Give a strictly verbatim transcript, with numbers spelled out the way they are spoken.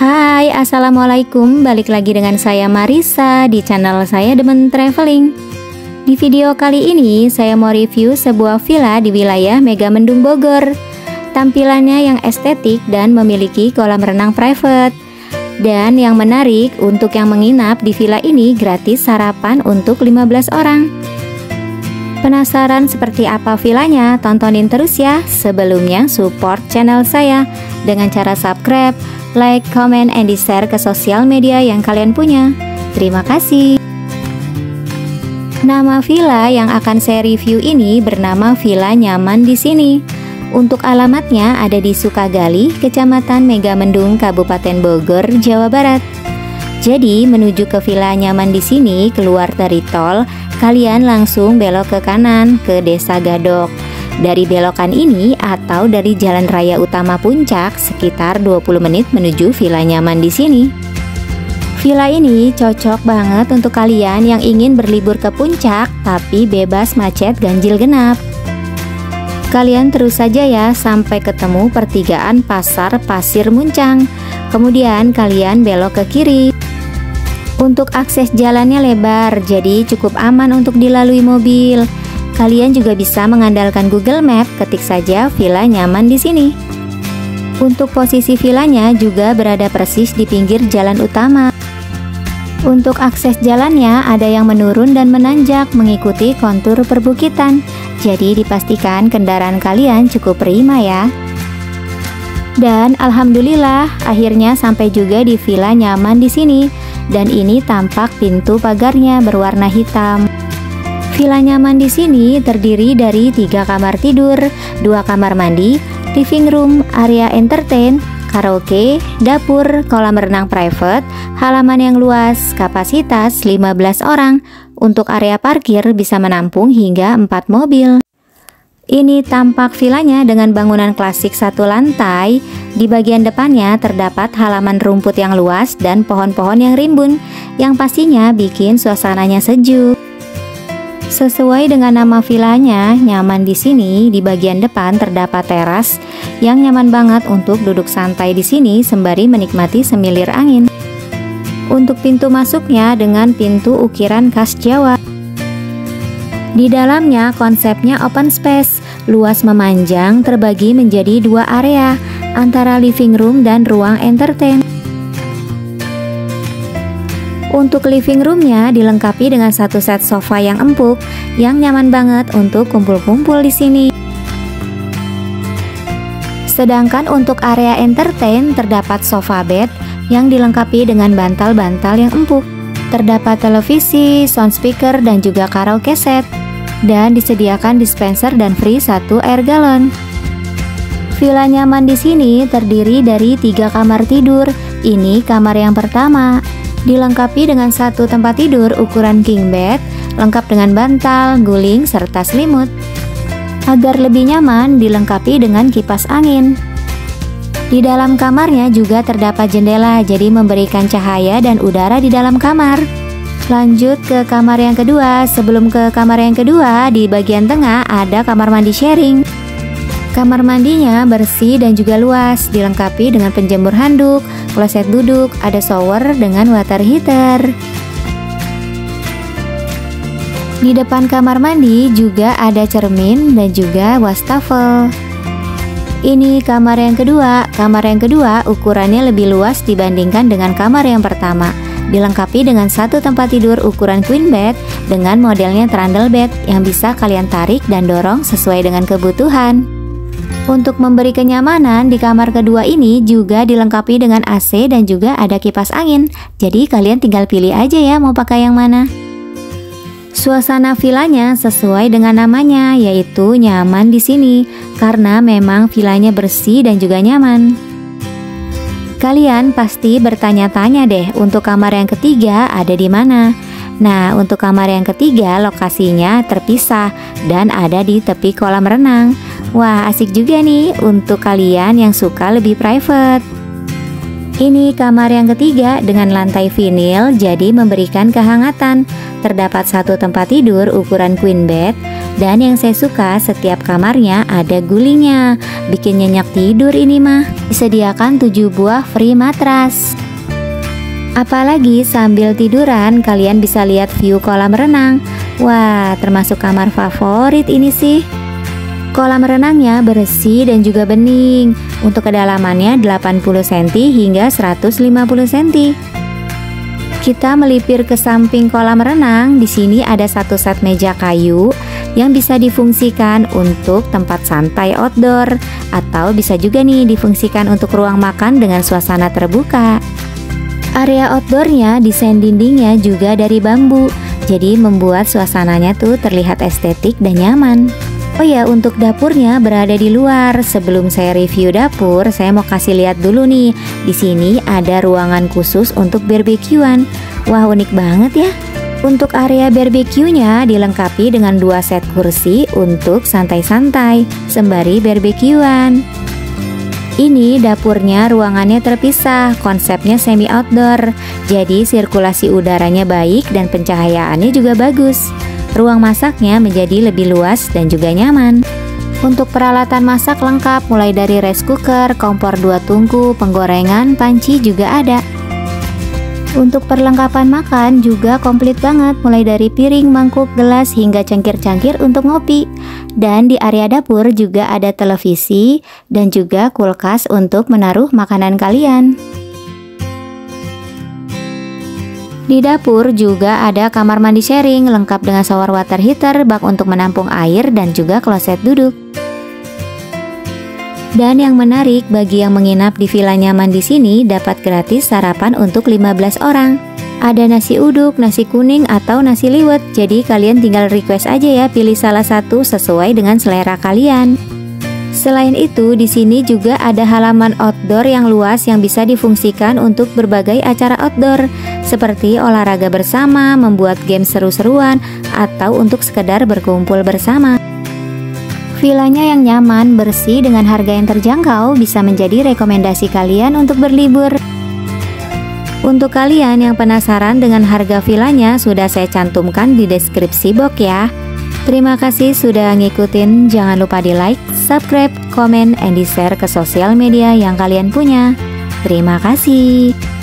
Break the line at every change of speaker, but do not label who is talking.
Hai, assalamualaikum. Balik lagi dengan saya Marissa di channel saya Demen Traveling. Di video kali ini saya mau review sebuah villa di wilayah Megamendung Bogor. Tampilannya yang estetik dan memiliki kolam renang private. Dan yang menarik, untuk yang menginap di villa ini gratis sarapan untuk lima belas orang. Penasaran seperti apa villanya? Tontonin terus ya. Sebelumnya support channel saya dengan cara subscribe, like, comment, and di-share ke sosial media yang kalian punya. Terima kasih. Nama villa yang akan saya review ini bernama Villa Nyaman di Sini. Untuk alamatnya ada di Sukagali, Kecamatan Megamendung, Kabupaten Bogor, Jawa Barat. Jadi menuju ke Villa Nyaman di Sini, keluar dari tol, kalian langsung belok ke kanan ke Desa Gadok. Dari belokan ini atau dari Jalan Raya Utama Puncak sekitar dua puluh menit menuju Villa Nyaman di Sini. Villa ini cocok banget untuk kalian yang ingin berlibur ke puncak tapi bebas macet ganjil genap. Kalian terus saja ya sampai ketemu pertigaan Pasar Pasir Muncang. Kemudian kalian belok ke kiri. Untuk akses jalannya lebar, jadi cukup aman untuk dilalui mobil. Kalian juga bisa mengandalkan Google Map, ketik saja Villa Nyaman di Sini. Untuk posisi villanya juga berada persis di pinggir jalan utama. Untuk akses jalannya ada yang menurun dan menanjak mengikuti kontur perbukitan. Jadi dipastikan kendaraan kalian cukup prima ya. Dan alhamdulillah akhirnya sampai juga di Villa Nyaman di Sini. Dan ini tampak pintu pagarnya berwarna hitam. Villa Nyaman di Sini terdiri dari tiga kamar tidur, dua kamar mandi, living room, area entertain, karaoke, dapur, kolam renang private, halaman yang luas, kapasitas lima belas orang. Untuk area parkir bisa menampung hingga empat mobil. Ini tampak villanya dengan bangunan klasik satu lantai. Di bagian depannya terdapat halaman rumput yang luas dan pohon-pohon yang rimbun, yang pastinya bikin suasananya sejuk. Sesuai dengan nama villanya, Nyaman di Sini, di bagian depan terdapat teras yang nyaman banget untuk duduk santai di sini sembari menikmati semilir angin. Untuk pintu masuknya dengan pintu ukiran khas Jawa. Di dalamnya konsepnya open space, luas memanjang terbagi menjadi dua area antara living room dan ruang entertain. Untuk living roomnya dilengkapi dengan satu set sofa yang empuk yang nyaman banget untuk kumpul-kumpul di sini. Sedangkan untuk area entertain terdapat sofa bed yang dilengkapi dengan bantal-bantal yang empuk. Terdapat televisi, sound speaker, dan juga karaoke set. Dan disediakan dispenser dan free satu air galon. Villa Nyaman di Sini terdiri dari tiga kamar tidur. Ini kamar yang pertama. Dilengkapi dengan satu tempat tidur ukuran king bed, lengkap dengan bantal, guling, serta selimut. Agar lebih nyaman, dilengkapi dengan kipas angin. Di dalam kamarnya juga terdapat jendela, jadi memberikan cahaya dan udara di dalam kamar. Lanjut ke kamar yang kedua. Sebelum ke kamar yang kedua, di bagian tengah ada kamar mandi sharing. Kamar mandinya bersih dan juga luas, dilengkapi dengan penjemur handuk, kloset duduk, ada shower dengan water heater. Di depan kamar mandi juga ada cermin dan juga wastafel. Ini kamar yang kedua. Kamar yang kedua ukurannya lebih luas dibandingkan dengan kamar yang pertama. Dilengkapi dengan satu tempat tidur ukuran queen bed dengan modelnya trundle bed yang bisa kalian tarik dan dorong sesuai dengan kebutuhan. Untuk memberi kenyamanan di kamar kedua ini juga dilengkapi dengan A C dan juga ada kipas angin. Jadi kalian tinggal pilih aja ya mau pakai yang mana. Suasana villanya sesuai dengan namanya, yaitu Nyaman di Sini, karena memang villanya bersih dan juga nyaman. Kalian pasti bertanya-tanya deh, untuk kamar yang ketiga ada di mana? Nah, untuk kamar yang ketiga lokasinya terpisah dan ada di tepi kolam renang. Wah, asik juga nih untuk kalian yang suka lebih private. Ini kamar yang ketiga dengan lantai vinil, jadi memberikan kehangatan. Terdapat satu tempat tidur ukuran queen bed Dan yang saya suka, setiap kamarnya ada gulingnya. Bikin nyenyak tidur ini mah. Disediakan tujuh buah free matras. Apalagi sambil tiduran kalian bisa lihat view kolam renang. Wah, termasuk kamar favorit ini sih. Kolam renangnya bersih dan juga bening. Untuk kedalamannya delapan puluh sentimeter hingga seratus lima puluh sentimeter. Kita melipir ke samping kolam renang. Di sini ada satu set meja kayu yang bisa difungsikan untuk tempat santai outdoor, atau bisa juga nih difungsikan untuk ruang makan dengan suasana terbuka. Area outdoornya, desain dindingnya juga dari bambu, jadi membuat suasananya tuh terlihat estetik dan nyaman. Oh ya, untuk dapurnya berada di luar. Sebelum saya review dapur, saya mau kasih lihat dulu nih. Di sini ada ruangan khusus untuk barbekyuan. Wah, unik banget ya. Untuk area barbekyunya dilengkapi dengan dua set kursi untuk santai-santai sembari barbekyuan. Ini dapurnya, ruangannya terpisah, konsepnya semi outdoor, jadi sirkulasi udaranya baik dan pencahayaannya juga bagus. Ruang masaknya menjadi lebih luas dan juga nyaman. Untuk peralatan masak lengkap, mulai dari rice cooker, kompor dua tungku, penggorengan, panci juga ada. Untuk perlengkapan makan juga komplit banget, mulai dari piring, mangkuk, gelas, hingga cangkir-cangkir untuk ngopi. Dan di area dapur juga ada televisi dan juga kulkas untuk menaruh makanan kalian. Di dapur juga ada kamar mandi sharing lengkap dengan shower water heater, bak untuk menampung air, dan juga kloset duduk. Dan yang menarik, bagi yang menginap di Villa Nyaman di sini dapat gratis sarapan untuk lima belas orang. Ada nasi uduk, nasi kuning, atau nasi liwet. Jadi kalian tinggal request aja ya, pilih salah satu sesuai dengan selera kalian. Selain itu, di sini juga ada halaman outdoor yang luas yang bisa difungsikan untuk berbagai acara outdoor, seperti olahraga bersama, membuat game seru-seruan, atau untuk sekedar berkumpul bersama. Villanya yang nyaman, bersih, dengan harga yang terjangkau bisa menjadi rekomendasi kalian untuk berlibur. Untuk kalian yang penasaran dengan harga villanya, sudah saya cantumkan di deskripsi box ya. Terima kasih sudah ngikutin, jangan lupa di like, subscribe, komen, and di share ke sosial media yang kalian punya. Terima kasih.